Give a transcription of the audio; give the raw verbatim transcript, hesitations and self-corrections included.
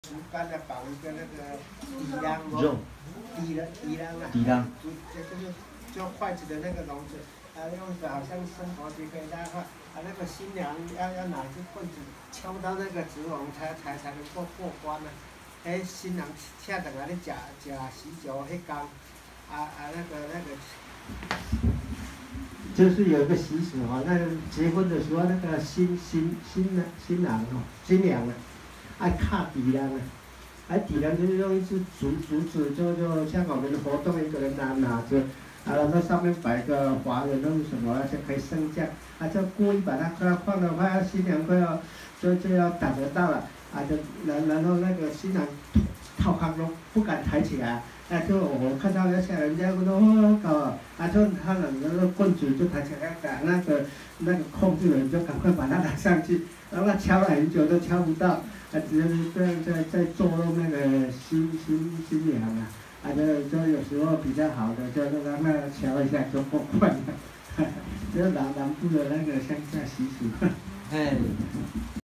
竹竿的绑一个那个底囊肉， 底的底囊啊， 底囊， 就就是做筷子的那个笼子，啊，用好像生活节可以大家看，啊，那个新娘要要拿支棍子敲到那个竹笼才才才能够过关呢、啊。哎，新郎恰等啊咧食食喜酒迄天，啊啊那个那个。 就是有一个习俗哈、哦，那结婚的时候，那个新新新郎新郎哦，新娘啊，爱卡底囊啊，哎底囊就是用一支竹竹子，就就像我们活动一个人拿拿着，啊，然后上面摆个华人弄什么就可以升降，啊，就故意把它给它放的话，新娘快要就就要打得到了，啊，就然然后那个新郎套康都不敢抬起来。啊，就我看到那些人家说哦搞，啊，就他的那个棍子就抬起来，把那个那个控制人就赶快把它拿上去，然后他敲了很久都敲不到，啊，只是在在在捉弄那个新新新娘啊，啊，就就有时候比较好的就让他敲一下就过关了，这是南南部的那个乡下习俗。 哎。